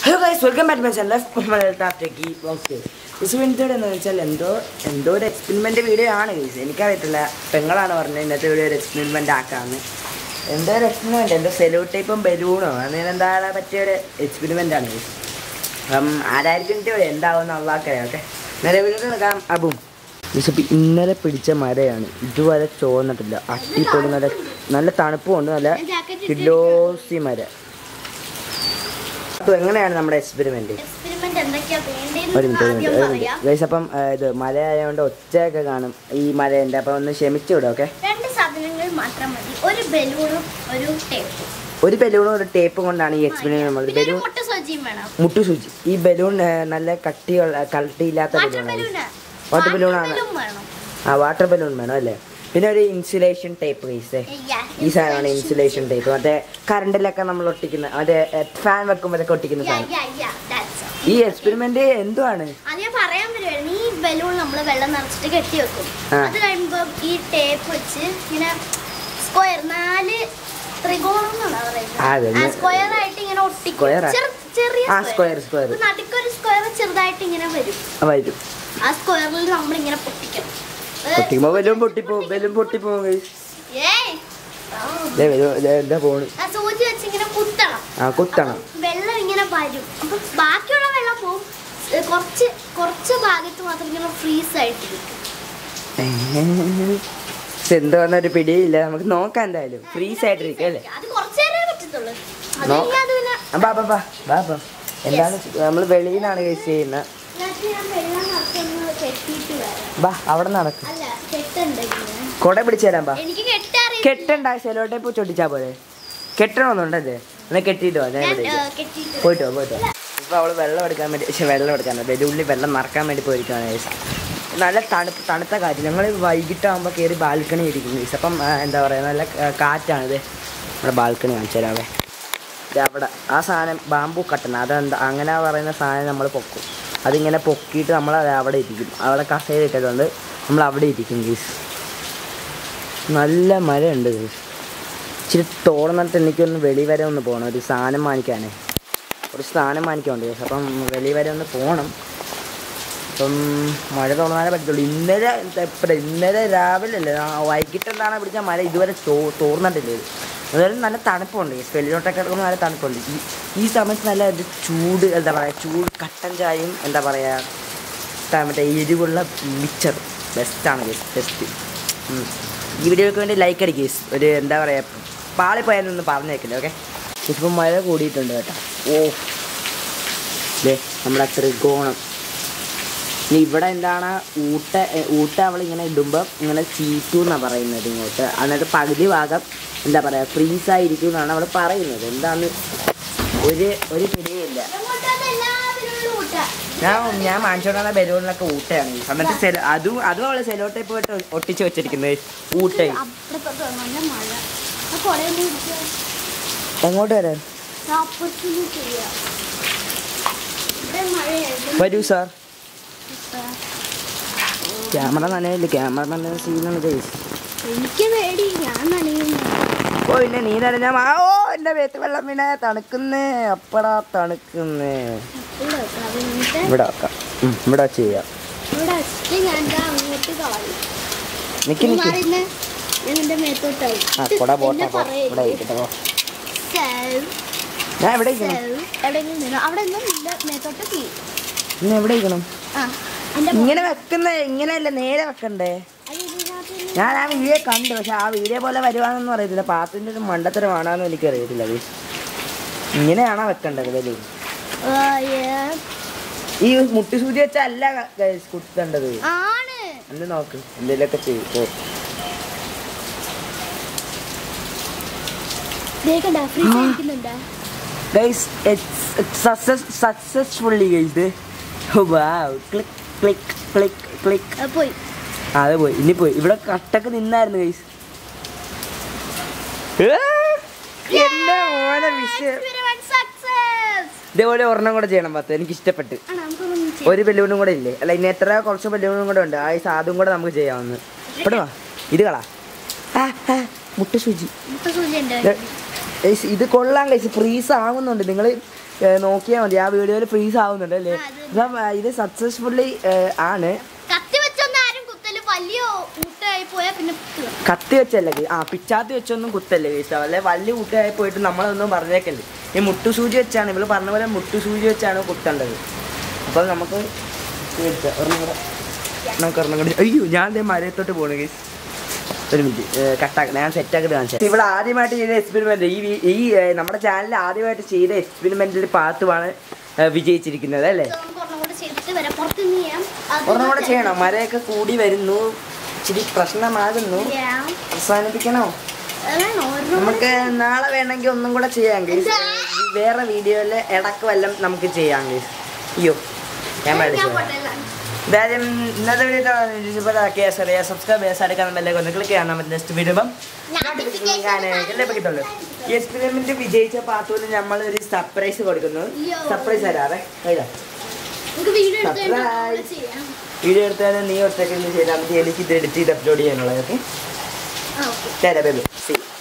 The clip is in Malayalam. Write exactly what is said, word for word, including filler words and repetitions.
Hello guys, welcome back to my channel. ഇന്നത്തെ എന്ന് വെച്ചാൽ എന്തോ എന്തോ ഒരു എക്സ്പെരിമെൻ്റ് വീഡിയോ ആണ് ഗൈസ്. എനിക്കറിയത്തില്ല, പെങ്ങളാണ് പറഞ്ഞത് ഇന്നത്തെ വീഡിയോ ഒരു എക്സ്പെരിമെൻ്റ് ആക്കാമെന്ന്. എന്തോ ഒരു എക്സ്പെരിമെൻ്റ്, എന്തോ സെലോ ടൈപ്പും ബലൂണോ അങ്ങനെ എന്താണ് പറ്റിയൊരു എക്സ്പെരിമെൻ്റ് ആണ് ഗൈസ്. അപ്പം ആരായിരിക്കും എന്താവുമെന്ന് അള്ളാഹ്ക്കറിയാം. ഓക്കെ, നേരെ വീഡിയോ നോക്കാം. അപ്പം ഗൈസ്, അപ്പം ഇന്നലെ പിടിച്ച മരയാണ്, ഇതുവരെ ചോന്നിട്ടില്ല. അട്ടിപ്പൊളി, നല്ല നല്ല തണുപ്പുമുണ്ട്, നല്ല കിലോസി മരം. എങ്ങനെയാണ് നമ്മുടെ എക്സ്പെരിമെന്റ്? ഒരു മിനിറ്റ് ഒരു മിനിറ്റ് ഗൈസ്. അപ്പം ഇത് മലയായതുകൊണ്ട് ഒച്ചയൊക്കെ കാണും ഈ മലയുണ്ട്, അപ്പം ഒന്ന് ക്ഷമിച്ചു വിടും. ഓക്കെ, രണ്ട് സാധനങ്ങൾ മാത്രം മതി. ഒരു ബലൂണും ഒരു ടേപ്പും. ഒരു ബലൂണും ഒരു ടേപ്പും കൊണ്ടാണ് ഈ എക്സ്പെരിമെന്റ് നമ്മൾ. ബലൂൺ മുട്ടു സൂചി. ഈ ബലൂൺ നല്ല കട്ടിയുള്ള കട്ടിയില്ലാത്ത ബലൂണാണ്, വാട്ടർ ബലൂണാണ്. ആ വാട്ടർ ബലൂൺ വേണം അല്ലേ. പിന്നെ ഒരു ഇൻസുലേഷൻ ടേപ്പ് ഗൈസ്. ഈ സാധനമാണ് ഇൻസുലേഷൻ ടേപ്പ്. മറ്റേ കറണ്ടിലൊക്കെ നമ്മൾ ഒട്ടിക്കുന്ന, മറ്റേ ഫാൻ വെക്കുമ്പോഴൊക്കെ ഒട്ടിക്കുന്ന സാധനം. ഈ എക്സ്പെരിമെന്റ് എന്തുവാണ് പറയാൻ പറ്റുമായിരുന്നു. ഈ ബലൂൺ നമ്മൾ വെള്ളം നിറച്ചിട്ട് കെട്ടി വെക്കും. അത് കഴിയുമ്പോ ഈ ടേപ്പ് വെച്ച് ഇങ്ങനെ സ്ക്വയർ നാല് ത്രികോണം സ്ക്വയർ ആയിട്ട് ഇങ്ങനെ ഒട്ടിക്കും. ചെറിയ നടുക്കൊരു സ്ക്വയർ ചെറുതായിട്ട് ഇങ്ങനെ വരും. ആ സ്ക്വയറിൽ നമ്മൾ ഇങ്ങനെ പൊട്ടിക്കണം. പൊട്ടിക്കുമ്പോ ബലൂൺ പൊട്ടിപ്പോവും. ബലൂൺ പൊട്ടിപ്പോവും ഗൈസ്. സൂചി വെച്ച് ഇങ്ങനെ കുത്തണം. ആ കുത്തണം. വെള്ളം ഇങ്ങനെ വരും. അപ്പൊ ബാക്കിയുള്ള വെള്ളം പോവും. കുറച്ച് കുറച്ച് ഭാഗത്ത് മാത്രം ഇങ്ങനെ ഫ്രീസ് ആയിട്ടിരിക്കും. എന്താന്ന് ഒരു പിടിയില്ല, നമുക്ക് നോക്കാം. എന്തായാലും ഫ്രീസ് ആയിട്ടിരിക്കും അല്ലേ. അത് കുറച്ചു നേരമേ പറ്റത്തുള്ളൂ. എന്താണ് നമ്മൾ വെളിയിൽ നിന്നാണ് ഗൈസ് ചെയ്യുന്നത്. ബാ അവിടെ നടക്കും. കൊട പിടിച്ചു തരാം. ബാ കെട്ടണ്ട, സെലോ ടേപ്പ് ചൊട്ടിച്ചാ പോലെ. കെട്ടണമെന്നുണ്ടല്ലേ, എന്നാൽ കെട്ടിയിട്ട് വാ. ഞാൻ പോയിട്ട് വാ പോയിട്ട് വാ. ഇപ്പൊ അവള് വെള്ളം എടുക്കാൻ വേണ്ടി, പക്ഷെ വെള്ളം എടുക്കാൻ ബലൂണിൽ വെള്ളം നിറക്കാൻ വേണ്ടി പോയിരിക്കുകയാണ് ഗൈസ്. നല്ല തണുപ്പ് തണുത്ത കാറ്റ്. ഞങ്ങൾ വൈകിട്ടാകുമ്പോൾ കയറി ബാൽക്കണി ഇരിക്കും ഗൈസ്. അപ്പം എന്താ പറയുക, നല്ല കാറ്റാണിത്. നമ്മുടെ ബാൽക്കണി കാണിച്ചു തരാവേ. ഇത് അവിടെ ആ സാധനം ബാമ്പൂ കട്ടണം, അതെന്താ അങ്ങനെ പറയുന്ന സാധനം നമ്മൾ പൊക്കും. അതിങ്ങനെ പൊക്കിയിട്ട് നമ്മൾ അവിടെ ഇരിക്കും. അവിടെ കസേര ഇട്ടിട്ടുണ്ട്, നമ്മൾ അവിടെ ഇരിക്കും ഗൈസ്. നല്ല മരമുണ്ട് ഗൈസ്. ഇച്ചിരി തോർന്നിട്ട് എനിക്കൊന്ന് വെളി വരെ ഒന്ന് പോകണം, ഒരു സാധനം വാങ്ങിക്കാനേ. ഒരു സാധനം വാങ്ങിക്കാനുണ്ട് ഗൈസ്. അപ്പം വെളി വരെ ഒന്ന് പോകണം. അപ്പം മഴ തോന്നാനേ പറ്റത്തുള്ളൂ. ഇന്നലെ എപ്പോഴും ഇന്നലെ രാവിലെ അല്ലേ, വൈകിട്ട് എന്താണ് പിടിച്ച മഴ ഇതുവരെ തോ തോർന്നിട്ടില്ല. അതുപോലെ നല്ല തണുപ്പുണ്ട് ഗൈസ്. വെളിയിലോട്ടൊക്കെ കിടക്കുമ്പോൾ നല്ല തണുപ്പുണ്ട്. ഈ ഈ സമയത്ത് നല്ല ഒരു ചൂട്, എന്താ പറയുക, ചൂട് കട്ടൻ ചായയും എന്താ പറയുക മറ്റേ എരിവുള്ള മിക്സർ ബെസ്റ്റാണ് ഗൈസ്, ബെസ്റ്റ്. ഈ വീഡിയോയ്ക്ക് വേണ്ടി ലൈക്ക് അടിക്കുക ഗൈസ്. ഒരു എന്താ പറയുക, പാളി പോയാലൊന്ന് പറഞ്ഞേക്കില്ല. ഓക്കെ, ഇപ്പം മഴ കൂടിയിട്ടുണ്ട് കേട്ടോ. ഓ ദേ നമ്മുടെ ത്രികോണം. ഇനി ഇവിടെ എന്താണ് ഊട്ട ഊട്ട അവളിങ്ങനെ ഇടുമ്പം ഇങ്ങനെ ചീറ്റു എന്നാണ് പറയുന്നത് ഇങ്ങോട്ട്. എന്നിട്ട് പകുതി ഭാഗം എന്താ പറയുക ഫ്രീസായിരിക്കും എന്നാണ് അവൾ പറയുന്നത്. എന്താന്ന് ഒരു ഒരു പിടിയില്ല. ഞാൻ ഞാൻ വാങ്ങിച്ചോണ്ടാ ബലൂണിലൊക്കെ ഊട്ടയാണ്. എന്നിട്ട് സെലോ അതും അതും അവള് സെലോ ടേപ്പ് പോയിട്ട് ഒട്ടിച്ച് വെച്ചിരിക്കുന്നത് ഊട്ടയും. എങ്ങോട്ട് വരാൻ? വരൂ സാർ. ക്യാമറ നനയില്ല, ക്യാമറ നല്ല സീനാണ് ഗൈസ്. എനിക്ക് പേടി, ഞാൻ നനയുന്നു. ഓ പിന്നെ നീ നനഞ്ഞാ ഓ എന്റെ വേത്ത് വെള്ളം വീണ തണുക്കുന്നേ. അപ്പടാ തണുക്കുന്നേ. ഇവിടെ വെക്കാം, ഇവിടെ വെച്ച് ചെയ്യാം. നിക്ക് നിക്ക്. ആ കൊട പോട്ടെ, ഇവിടെ ഇരിക്കട്ടെ. ഞാൻ എവിടെ ഇരിക്കണം? ഇന്ന് എവിടെ ഇരിക്കണം? ഇങ്ങനെ വെക്കുന്നേ ഇങ്ങനെയല്ല, നേരെ വെക്കണ്ടേ. ഞാൻ ആ വീഡിയോ കണ്ടു, പക്ഷെ ആ വീഡിയോ പോലെ വരുവാണെന്നൊന്നും അറിയത്തില്ല. പാത്തിൻ്റെ ഒരു മണ്ടത്തരമാണെന്ന് എനിക്കറിയത്തില്ല. ഇങ്ങനെയാണോ വെക്കേണ്ടത് ബലൂൺ? ഈ മുട്ടുസൂചി വെച്ചല്ല കുത്തേണ്ടത്. എന്ത് നോക്ക്, എന്തെങ്കിലുമൊക്കെ ചെയ്യും. Successfully guys. Click click click click പോയി. അതെ പോയി, ഇനി പോയി. ഇവിടെ കട്ടൊക്കെ നിന്നായിരുന്നു ഗൈസ്. എന്റെ മോനെ വിഷയം. ഇതേപോലെ ഒരെണ്ണം കൂടെ ചെയ്യണം പത്ത്. എനിക്ക് ഇഷ്ടപ്പെട്ട്. ഒരു ബലൂണും കൂടെ ഇല്ലേ, അല്ല ഇനി എത്ര കുറച്ച് ബലൂണും കൂടെ ഉണ്ട്. ആ അതും കൂടെ നമുക്ക് ചെയ്യാവുന്ന. ഇവിടെ വാ, ഇത് കളാ. മുട്ട സൂചി ഇത് കൊള്ളാൻ കഴിച്ച് ഫ്രീസ് ആവുന്നുണ്ട്. നിങ്ങൾ നോക്കിയാൽ മതി. ആ വീഡിയോയിൽ ഫ്രീസ് ആവുന്നുണ്ട് അല്ലേ? അപ്പം ഇത് സക്സസ്ഫുള്ളി ആണ്. കത്തി വെച്ചല്ലേ ആ പിച്ചാത്തി വെച്ചൊന്നും കുത്തല്ലേ കേട്ടോ, അല്ലെ വലിയ കുട്ടിയായി പോയിട്ട് നമ്മളൊന്നും പറഞ്ഞേക്കല്ലേ. ഈ മുട്ടുസൂചി വെച്ചാണ് ഇവള് പറഞ്ഞ പോലെ മുട്ടുസൂചി വെച്ചാണ് കുത്തേണ്ടത്. അപ്പോൾ നമുക്ക് ഒരെണ്ണം കൂടെ നമുക്ക് ഒരെണ്ണം കൂടി. അയ്യോ ഞാൻ ദേ മരത്തോട്ട് പോണു കേസ്. ഒരു മിനിറ്റ് കട്ടാക്കണം, ഞാൻ സെറ്റാക്കിട്ട് കാണിച്ചത്. ഇവിടെ ആദ്യമായിട്ട് ചെയ്ത എക്സ്പെരിമെന്റ് ഈ ഈ നമ്മുടെ ചാനലിൽ ആദ്യമായിട്ട് ചെയ്ത എക്സ്പെരിമെന്റിൽ പാത്തുമാണ് വിജയിച്ചിരിക്കുന്നത് അല്ലേ? ഒരെണ്ണം കൂടെ ചെയ്യണം. മരയൊക്കെ കൂടി വരുന്നു, ഇച്ചിരി പ്രശ്നമാകുന്നു. അവസാനിപ്പിക്കണോ? നമുക്ക് നാളെ വേണമെങ്കിൽ ഒന്നും കൂടെ ചെയ്യാം ഗൈസ്. വേറെ വീഡിയോയില് ഇടക്ക് വല്ലതും നമുക്ക് ചെയ്യാം ഗൈസ്. അയ്യോ ഞാൻ മേടിച്ചു. എന്തായാലും ഇന്നത്തെ വീഡിയോ സബ്സ്ക്രൈബ് ചെയ്യാൻ സാധിക്കാൻ ബെല്ലൈക്കൺ ഒന്ന് ക്ലിക്ക് ചെയ്യാൻ പറ്റും. നെക്സ്റ്റ് വീഡിയോ കിട്ടുള്ളൂ. ഈ എക്സ്പെരിമെന്റ് വിജയിച്ച പാത്തുവിന് നമ്മൾ ഒരു സർപ്രൈസ് കൊടുക്കുന്നു. സർപ്രൈസ് തരാവേ. വീഡിയോ എടുത്താലും നീ ഒറ്റയ്ക്ക് ചെയ്താൽ മതി. എനിക്ക് ഇത് എഡിറ്റ് ചെയ്ത് അപ്ലോഡ് ചെയ്യാനുള്ളത്. ഓക്കെ.